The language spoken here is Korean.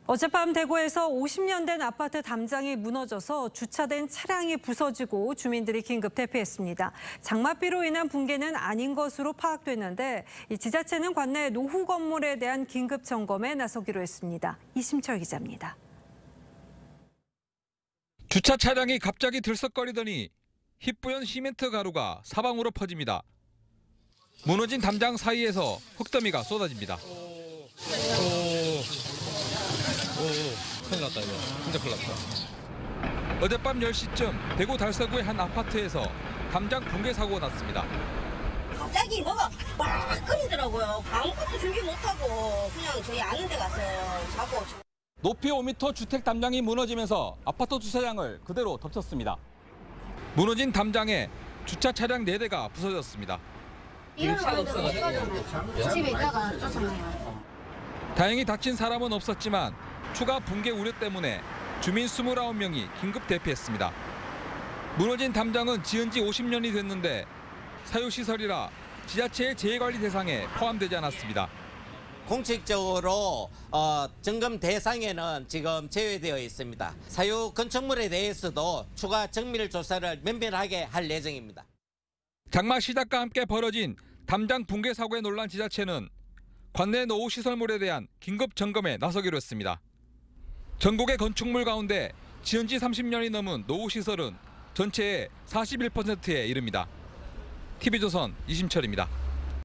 어젯밤 대구에서 50년 된 아파트 담장이 무너져서 주차된 차량이 부서지고 주민들이 긴급 대피했습니다. 장맛비로 인한 붕괴는 아닌 것으로 파악됐는데 이 지자체는 관내 노후 건물에 대한 긴급 점검에 나서기로 했습니다. 이심철 기자입니다. 주차 차량이 갑자기 들썩거리더니 희뿌연 시멘트 가루가 사방으로 퍼집니다. 무너진 담장 사이에서 흙더미가 쏟아집니다. 큰일 났다 이거. 진짜 큰일 났다. 어젯밤 10시쯤 대구 달서구의 한 아파트에서 담장 붕괴 사고가 났습니다. 갑자기 뭐가 막 끓이더라고요. 아무것도 준비 못하고 그냥 저희 아는 데 갔어요. 자고. 높이 5m 주택 담장이 무너지면서 아파트 주차장을 그대로 덮쳤습니다. 무너진 담장에 주차 차량 4대가 부서졌습니다. 집에 있다가 쫓아내요. 다행히 다친 사람은 없었지만 추가 붕괴 우려 때문에 주민 29명이 긴급 대피했습니다. 무너진 담장은 지은 지 50년이 됐는데 사유시설이라 지자체의 재해관리 대상에 포함되지 않았습니다. 공식적으로 점검 대상에는 지금 제외되어 있습니다. 사유 건축물에 대해서도 추가 정밀 조사를 면밀하게 할 예정입니다. 장마 시작과 함께 벌어진 담장 붕괴 사고에 놀란 지자체는 관내 노후 시설물에 대한 긴급 점검에 나서기로 했습니다. 전국의 건축물 가운데 지은 지 30년이 넘은 노후 시설은 전체의 41%에 이릅니다. TV조선 이심철입니다.